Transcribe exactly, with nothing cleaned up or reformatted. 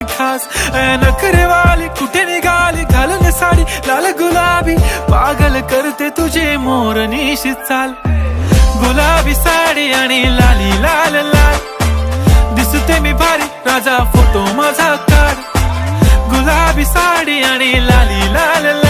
खास नखरे वाली कुठे निघाली घालून साडी लाल गुलाबी पागल करते तुझे मोरनीशी चाल गुलाबी साडी आणि लाली लाल लाल दिसते मी भारी राजा फोटो माझा काढ गुलाबी साडी आणि लाली लाल